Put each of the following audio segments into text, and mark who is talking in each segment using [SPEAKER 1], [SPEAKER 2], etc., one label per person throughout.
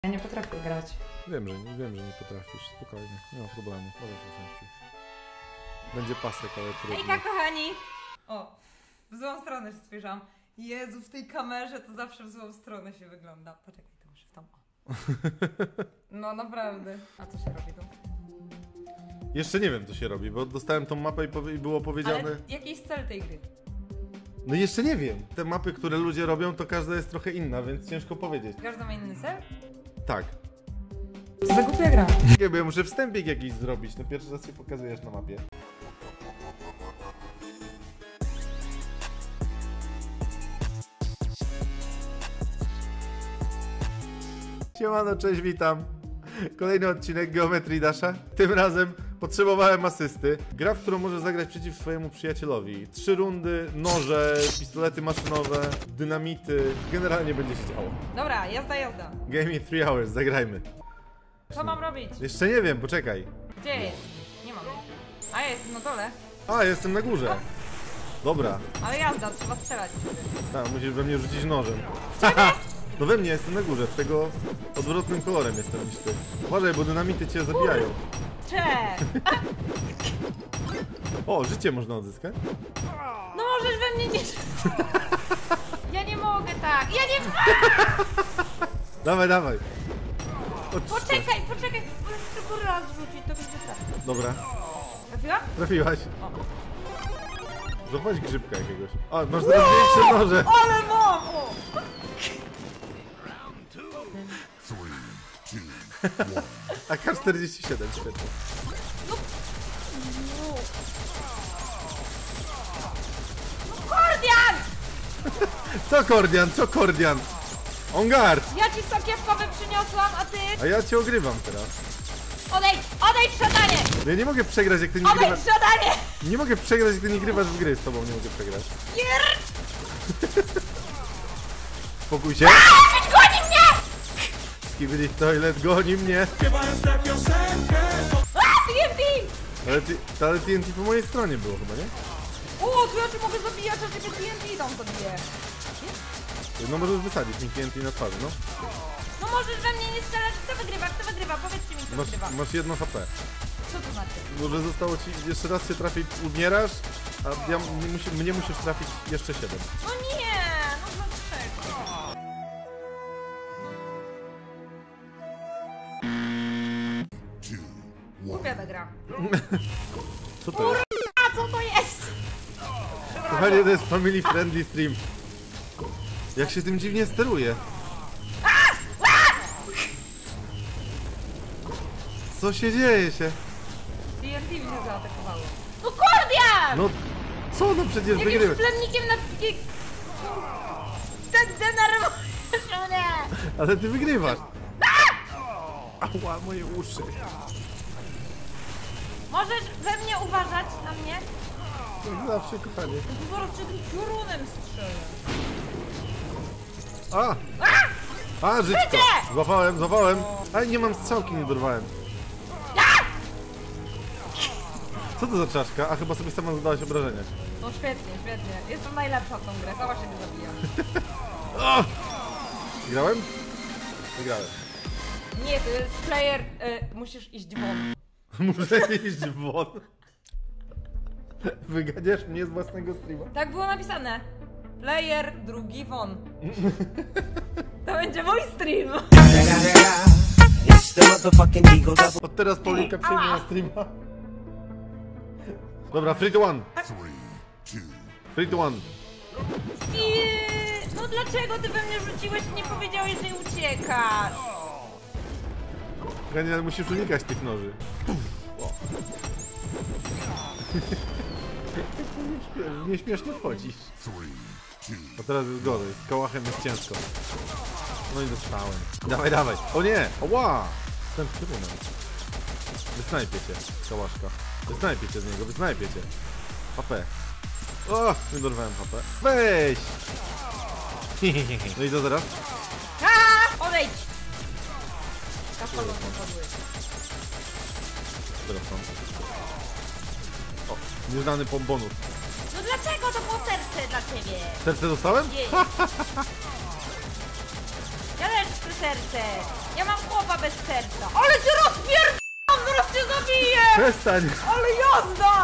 [SPEAKER 1] Ja nie potrafię grać.
[SPEAKER 2] Wiem, że nie potrafisz. Spokojnie, nie ma problemu. Możesz usiąść już. Będzie pasek, ale trudno.
[SPEAKER 1] Hejka, kochani! O, w złą stronę się spojrzałam. Jezu, w tej kamerze to zawsze w złą stronę się wygląda. Poczekaj, to muszę w tą. No naprawdę. A co się robi tu?
[SPEAKER 2] Jeszcze nie wiem, co się robi, bo dostałem tą mapę i było powiedziane...
[SPEAKER 1] Ale jaki jest cel tej gry?
[SPEAKER 2] No jeszcze nie wiem. Te mapy, które ludzie robią, to każda jest trochę inna, więc ciężko powiedzieć.
[SPEAKER 1] Każdy ma inny cel?
[SPEAKER 2] Tak.
[SPEAKER 1] Co za głupia gra?
[SPEAKER 2] Nie, bo ja muszę wstępik jakiś zrobić, no pierwszy raz się pokazujesz na mapie. Siemano, cześć, witam. Kolejny odcinek Geometrii Dasha. Tym razem potrzebowałem asysty. Gra, w którą możesz zagrać przeciw swojemu przyjacielowi. 3 rundy, noże, pistolety maszynowe, dynamity. Generalnie będzie się działo.
[SPEAKER 1] Dobra, jazda.
[SPEAKER 2] Game in 3 hours, zagrajmy.
[SPEAKER 1] Co mam robić?
[SPEAKER 2] Jeszcze nie wiem, poczekaj.
[SPEAKER 1] Gdzie jest? Nie mam. A jest na dole.
[SPEAKER 2] A, jestem na górze. Dobra.
[SPEAKER 1] Ale jazda, trzeba strzelać.
[SPEAKER 2] Tak, musisz we mnie rzucić nożem. No we mnie, jestem na górze, tego odwrotnym kolorem jestem niż ty. Uważaj, bo dynamity cię zabijają. O, życie można odzyskać?
[SPEAKER 1] No możesz we mnie nie... Ja nie mogę tak. Ja nie...
[SPEAKER 2] Dawaj.
[SPEAKER 1] Poczekaj. Możesz tylko raz rzucić, to będzie tak.
[SPEAKER 2] Dobra.
[SPEAKER 1] Trafiła?
[SPEAKER 2] Trafiłaś. Zobacz grzybka jakiegoś. A, masz teraz większe noże.
[SPEAKER 1] Ale mam! O!
[SPEAKER 2] AK-47, świetnie.
[SPEAKER 1] Kordian!
[SPEAKER 2] Co Kordian? On guard!
[SPEAKER 1] Ja ci sakiewkowy przyniosłam, a ty...
[SPEAKER 2] A ja cię ogrywam teraz.
[SPEAKER 1] Odejdź, szatanie!
[SPEAKER 2] Ja nie mogę przegrać, jak ty nie grywasz.
[SPEAKER 1] Odejdź, szatanie!
[SPEAKER 2] Nie mogę przegrać, jak ty nie grywasz w gry. Z tobą nie mogę przegrać. Spokój się.
[SPEAKER 1] Goni mnie!
[SPEAKER 2] Skibidi Toilet goni mnie.
[SPEAKER 1] TNT!
[SPEAKER 2] Ale TNT po mojej stronie było chyba, nie?
[SPEAKER 1] O, tu ja cię mogę zabijać, a ciebie TNT tam zabiję.
[SPEAKER 2] No możesz wysadzić mi TNT na twarzy, no.
[SPEAKER 1] No możesz we mnie nie strzelać, kto wygrywa? Powiedzcie mi, kto wygrywa.
[SPEAKER 2] Masz 1 HP.
[SPEAKER 1] Co to znaczy?
[SPEAKER 2] Może zostało ci, jeszcze raz się trafi, umierasz, a mnie musisz trafić jeszcze 7.
[SPEAKER 1] No nie, no dlaczego? Głupia ta gra.
[SPEAKER 2] Co to jest?
[SPEAKER 1] A co to jest?
[SPEAKER 2] Kochanie, to jest family friendly stream. Jak się tym dziwnie steruje. Co się dzieje się?
[SPEAKER 1] TNT mnie zaatakowało. No Kordian!
[SPEAKER 2] No co, no przecież
[SPEAKER 1] Jakimś
[SPEAKER 2] wygrywasz.
[SPEAKER 1] plemnikiem na... Denerwujesz mnie!
[SPEAKER 2] Ale ty wygrywasz. Ała, moje uszy.
[SPEAKER 1] Możesz we mnie uważać na mnie?
[SPEAKER 2] Jak zawsze, kochanie.
[SPEAKER 1] Zaraz cię tym piorunem strzelę.
[SPEAKER 2] Żyćko. Złapałem. Ale nie mam strzałki, nie dorwałem. Co to za czaszka? A chyba sobie sama zadałaś obrażenia.
[SPEAKER 1] No świetnie. Jestem najlepsza w tą grę, sama się nie zabijam.
[SPEAKER 2] Grałem? Wygrałem.
[SPEAKER 1] Nie, to jest player... musisz iść won.
[SPEAKER 2] Muszę iść won. Wyganiasz mnie z własnego streama?
[SPEAKER 1] Tak było napisane. Player drugi won. To będzie mój stream.
[SPEAKER 2] Od teraz Paulinka przejmie na streama. Dobra, 3, 2, 1. 3, 2, 1.
[SPEAKER 1] No dlaczego ty we mnie rzuciłeś i nie powiedziałeś, że uciekasz?
[SPEAKER 2] Kochanie, ale musisz unikać tych noży. Nieśmiesznie wchodzisz. A teraz jest gorzej, z kołachem jest ciężko. No i dostałem. Dawaj. O nie! Oła! Ten trybunał. Wysnajpie cię, kałaszka. Wysnajpie cię z niego, wysnajpie cię. HP. O! Nie dorwałem HP. Weź! No i co teraz?
[SPEAKER 1] Odejdź! Kaszalą padły.
[SPEAKER 2] Teraz tam. O, nieznany bonus.
[SPEAKER 1] No dlaczego to było serce dla ciebie?
[SPEAKER 2] Serce dostałem?
[SPEAKER 1] Ja też serce! Ja mam chłopa bez serca! Ale cię rozpierdam! Zaraz cię zabiję!
[SPEAKER 2] Przestań!
[SPEAKER 1] Ale jazda!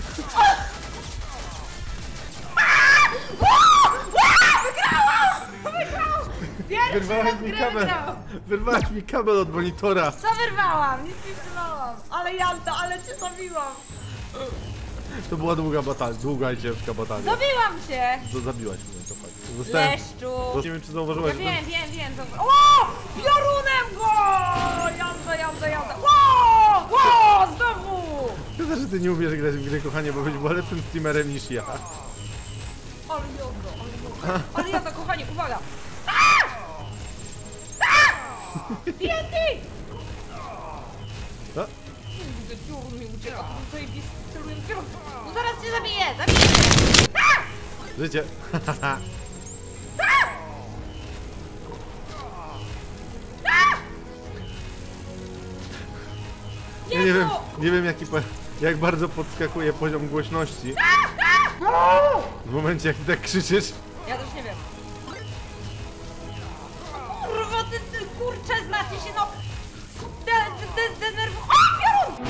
[SPEAKER 1] Wygrałam! Pierwszy
[SPEAKER 2] Wyrwałaś
[SPEAKER 1] raz
[SPEAKER 2] mi
[SPEAKER 1] grę
[SPEAKER 2] kabel!
[SPEAKER 1] wygrałam!
[SPEAKER 2] Wyrwałaś mi kabel od monitora!
[SPEAKER 1] Co wyrwałam? Nic nie wyrwałam! Ale jazda, ale cię zabiłam!
[SPEAKER 2] To była długa i ciężka batalia.
[SPEAKER 1] Zabiłam cię!
[SPEAKER 2] Zabiłaś mnie, to fakt.
[SPEAKER 1] Leszczu!
[SPEAKER 2] Nie wiem, czy zauważyłaś,
[SPEAKER 1] Ja
[SPEAKER 2] że ten...
[SPEAKER 1] wiem. O! Piorunem go! Jazda! Ło! Znowu!
[SPEAKER 2] Szkoda, że ty nie umiesz grać w grę, kochanie, bo byś była lepszym streamerem niż ja.
[SPEAKER 1] Ale jazda, kochanie, uwaga! TNT!
[SPEAKER 2] A?
[SPEAKER 1] Widzę, piorun mi ucieka, to zajebisty, celuję w piorun. No zaraz cię zabiję!
[SPEAKER 2] Życie. Ja nie wiem jak bardzo podskakuje poziom głośności. W momencie jak ty tak krzyczysz.
[SPEAKER 1] Ja też nie wiem. Kurwa, ty kurczę, znacie się, no! O, piorun!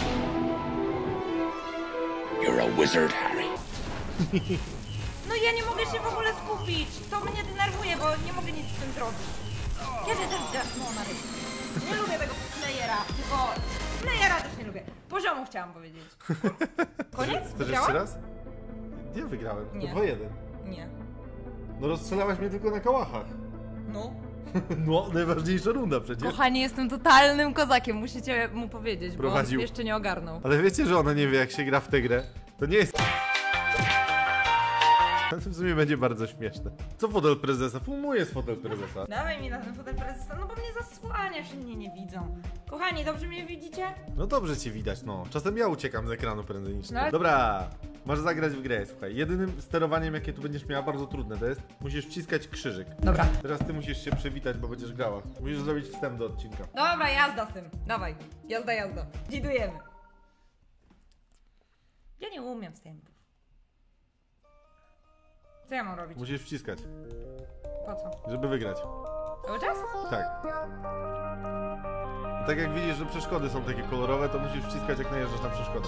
[SPEAKER 3] You're a wizard, Harry.
[SPEAKER 1] No ja nie mogę się w ogóle skupić. To mnie denerwuje, bo nie mogę nic z tym zrobić. Kiedy też... No, nareszcie. Nie lubię tego playera, tylko... Playera też nie lubię. Poziomu chciałam powiedzieć. Koniec?
[SPEAKER 2] Chcesz
[SPEAKER 1] Wygrałam?
[SPEAKER 2] jeszcze raz? Nie wygrałem, to
[SPEAKER 1] Nie.
[SPEAKER 2] 2-1.
[SPEAKER 1] Nie.
[SPEAKER 2] No rozstrzelałaś mnie tylko na kałachach.
[SPEAKER 1] No.
[SPEAKER 2] No, najważniejsza runda przecież.
[SPEAKER 1] Kochani, jestem totalnym kozakiem, musicie mu powiedzieć,
[SPEAKER 2] Prowadził.
[SPEAKER 1] bo on jeszcze nie ogarnął.
[SPEAKER 2] Ale wiecie, że ona nie wie jak się gra w tę grę? To nie jest... To w sumie będzie bardzo śmieszne. Co fotel prezesa? Filmuję z fotel prezesa.
[SPEAKER 1] Dawaj mi na ten fotel prezesa, no bo mnie zasłaniasz i mnie nie widzą. Kochani, dobrze mnie widzicie?
[SPEAKER 2] No dobrze cię widać, no. Czasem ja uciekam z ekranu prędzej niż ty.
[SPEAKER 1] No.
[SPEAKER 2] Dobra, masz zagrać w grę, słuchaj. Jedynym sterowaniem, jakie tu będziesz miała bardzo trudne, to jest musisz wciskać krzyżyk.
[SPEAKER 1] Dobra.
[SPEAKER 2] Teraz ty musisz się przywitać, bo będziesz grała. Musisz zrobić wstęp do odcinka.
[SPEAKER 1] Dobra, jazda z tym. Dawaj. Jazda. Dzidujemy. Ja nie umiem wstępów. Co ja mam robić?
[SPEAKER 2] Musisz wciskać,
[SPEAKER 1] Po co?
[SPEAKER 2] żeby wygrać.
[SPEAKER 1] Cały czas?
[SPEAKER 2] Tak. Tak jak widzisz, że przeszkody są takie kolorowe, to musisz wciskać jak najeżdżasz na przeszkodę.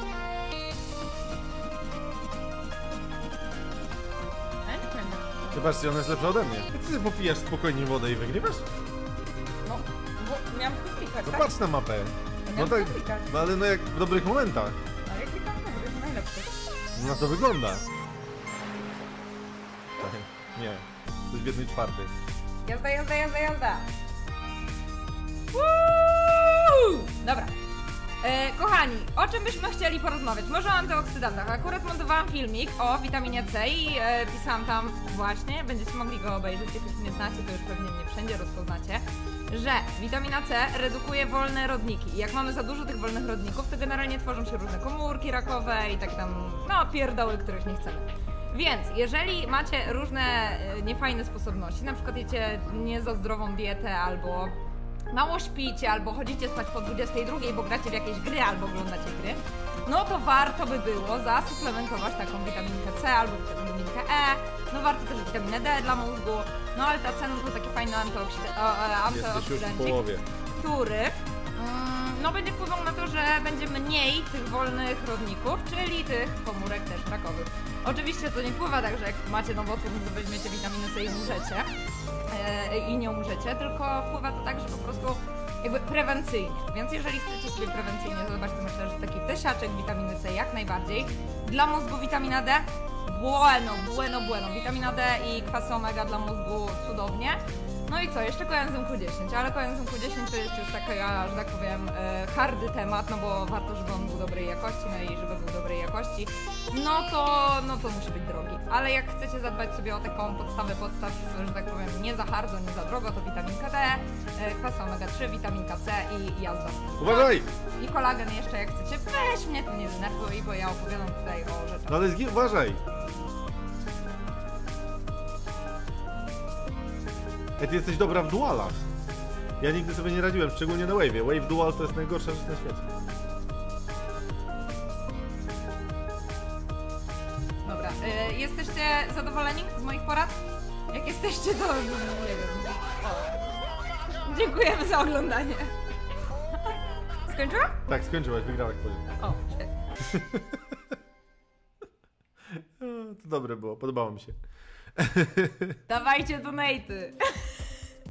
[SPEAKER 1] Ja nie będę.
[SPEAKER 2] Zobaczcie, ona jest lepsza ode mnie. Jak ty popijasz spokojnie wodę i wygrywasz?
[SPEAKER 1] No, bo miałam tylko klikać,
[SPEAKER 2] No
[SPEAKER 1] tak?
[SPEAKER 2] patrz na mapę.
[SPEAKER 1] Ja
[SPEAKER 2] No
[SPEAKER 1] miałam
[SPEAKER 2] tak,
[SPEAKER 1] tylko klikać.
[SPEAKER 2] no ale no jak w dobrych momentach.
[SPEAKER 1] Ale ja klikam dobry, najlepszy.
[SPEAKER 2] No na to wygląda. Tak, nie. Coś w 1/4.
[SPEAKER 1] Jazda. Woo! Dobra. Kochani, o czym byśmy chcieli porozmawiać? Może o antyoksydantach. Akurat montowałam filmik o witaminie C i pisałam tam właśnie, będziecie mogli go obejrzeć, jeśli nie znacie, to już pewnie mnie wszędzie rozpoznacie, że witamina C redukuje wolne rodniki. I jak mamy za dużo tych wolnych rodników, to generalnie tworzą się różne komórki rakowe i tak tam, no pierdoły, których nie chcemy. Więc jeżeli macie różne niefajne sposobności, na przykład jecie nie za zdrową dietę albo mało śpicie, albo chodzicie spać po 22, bo gracie w jakieś gry albo oglądacie gry, no to warto by było zasuplementować taką witaminkę C albo witaminkę E, no warto też witaminę D dla mózgu, no ale ta C no to taki fajny
[SPEAKER 2] Jesteś już w
[SPEAKER 1] antyoksydancik,
[SPEAKER 2] połowie.
[SPEAKER 1] który no będzie wpływał na to, że będzie mniej tych wolnych rodników, czyli tych komórek też rakowych. Oczywiście to nie wpływa tak, że jak macie nowotwór, to weźmiecie witaminę C i umrzecie, i nie umrzecie, tylko wpływa to tak, że po prostu jakby prewencyjnie. Więc jeżeli chcecie sobie prewencyjnie zadbać, to myślę, że taki tysiaczek witaminy C jak najbardziej. Dla mózgu witamina D bueno. Witamina D i kwasy omega dla mózgu cudownie. No i co, jeszcze coenzym Q10, ale coenzym Q10 to jest już taka, że tak powiem, hardy temat, no bo warto, żeby on był dobrej jakości, no i żeby był dobrej jakości, no to musi być drogi. Ale jak chcecie zadbać sobie o taką podstawę podstaw, że tak powiem, nie za hardo, nie za drogo, to witaminka D, kwasy omega-3, witaminka C i jazda.
[SPEAKER 2] Uważaj!
[SPEAKER 1] I kolagen jeszcze jak chcecie, weź mnie tu nie denerwuj, bo ja opowiadam tutaj o rzeczach.
[SPEAKER 2] No ale uważaj! Ej, ty jesteś dobra w dualach. Ja nigdy sobie nie radziłem, szczególnie na Wave'ie. Wave Dual to jest najgorsza rzecz na świecie.
[SPEAKER 1] Dobra, jesteście zadowoleni z moich porad? Jak jesteście, to nie wiem. Dziękujemy za oglądanie. Skończyłam?
[SPEAKER 2] Tak, skończyłaś, wygrałaś poziom.
[SPEAKER 1] O, świetnie.
[SPEAKER 2] To dobre było, podobało mi się.
[SPEAKER 1] Dawajcie donaty.